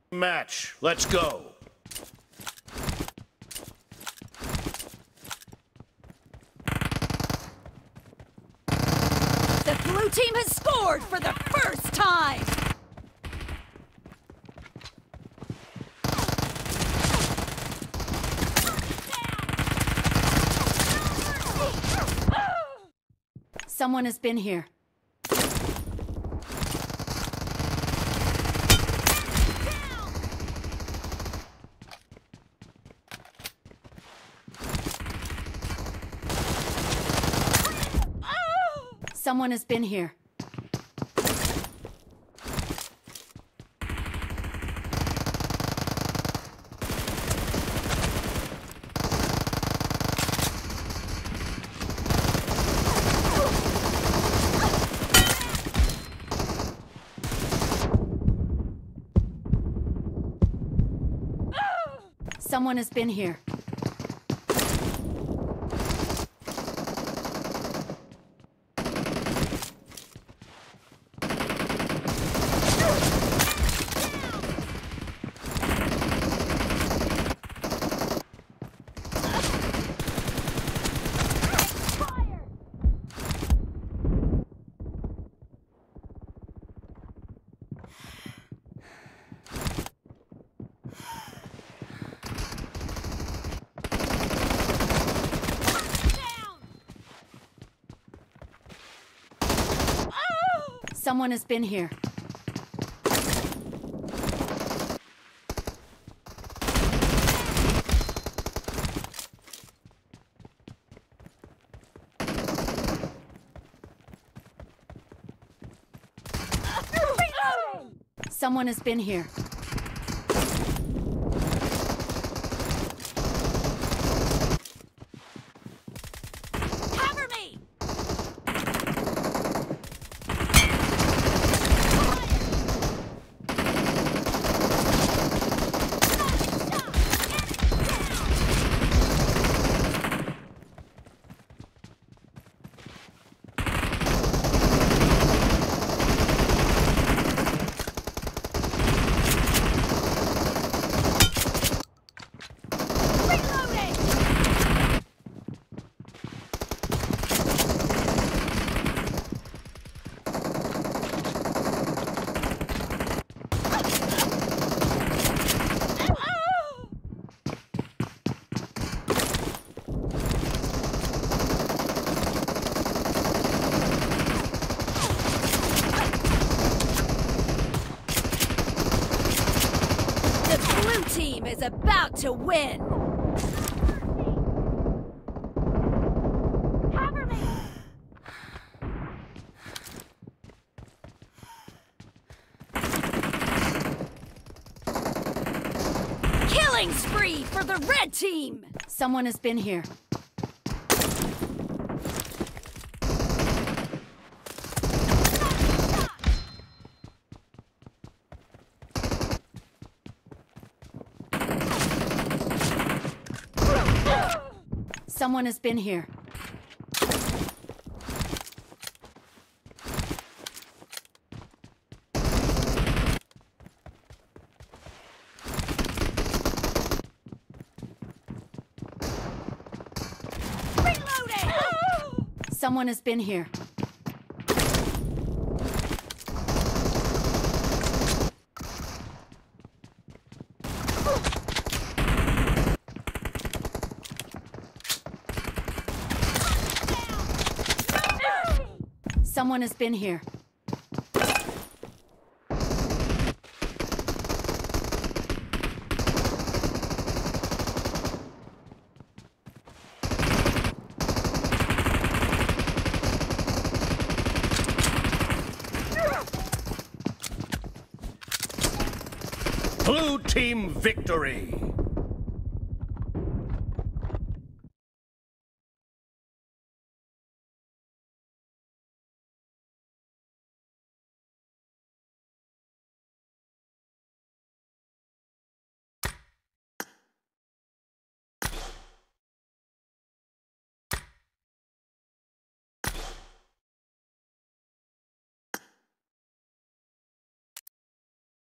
Match. Let's go. The blue team has scored for the first time! Someone has been here. Someone has been here. Someone has been here. Someone has been here. Someone has been here. Team is about to win! Cover me! Killing spree for the red team! Someone has been here. Someone has been here. Reloading! Someone has been here. Someone has been here. Blue team victory!